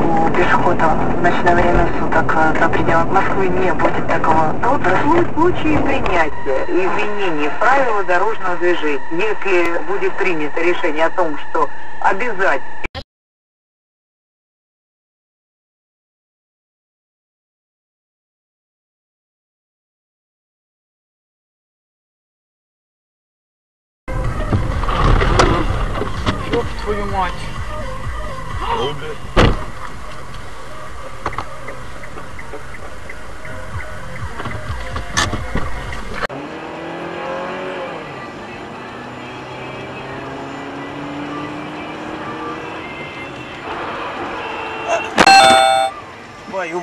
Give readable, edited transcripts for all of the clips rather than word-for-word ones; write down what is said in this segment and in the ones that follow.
у пешеходов в ночное время суток за пределами Москвы не будет такого. В случае принятия изменений правил дорожного движения, если будет принято решение о том, что обязательно Ёб твою мать. Твою.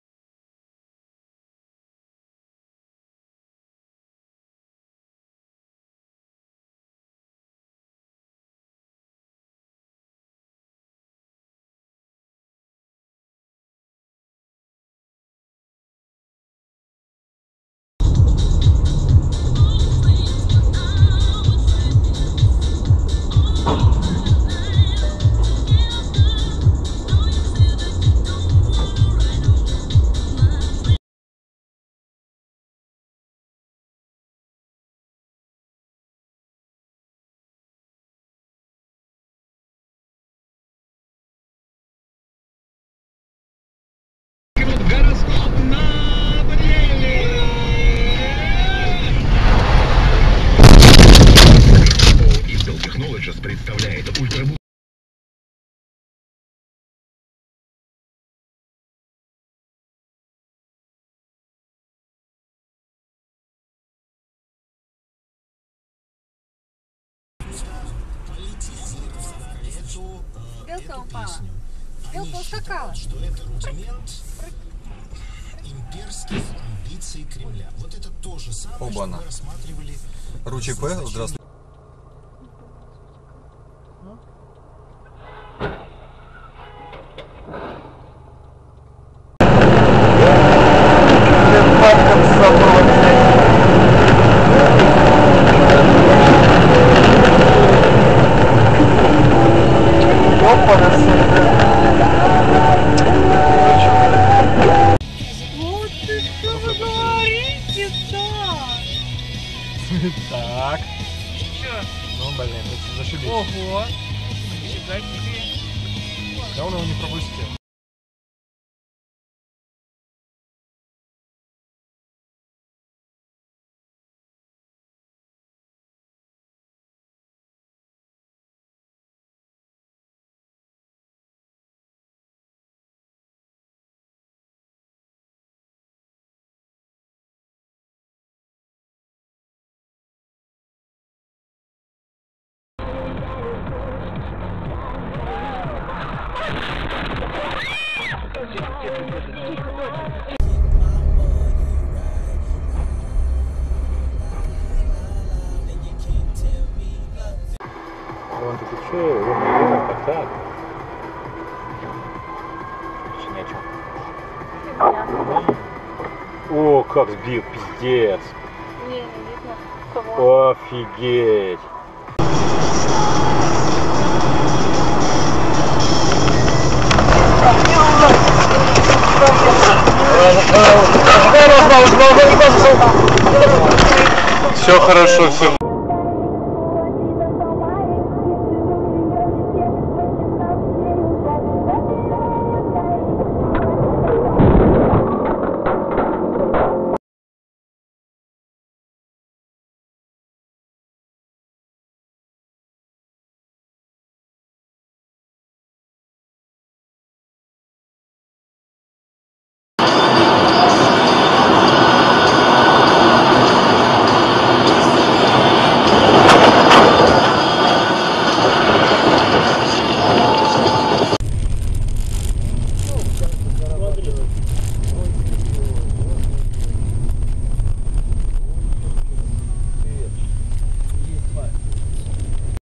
Представляет ультрабук. Белка упала. Белка ускакала. Что это рудимент имперских амбиций Кремля. Вот это то же самое, что мы рассматривали. Ручей П, здравствуйте. Так. Чё? Ну, блин, это зашибись. Ого. Нифига себе. Да он его не пропустил. Он такой, че, ё-моё, как так? Больше ни о чем. О, как сбил, пиздец. Не видно. Кого? Офигеть. Все хорошо, все.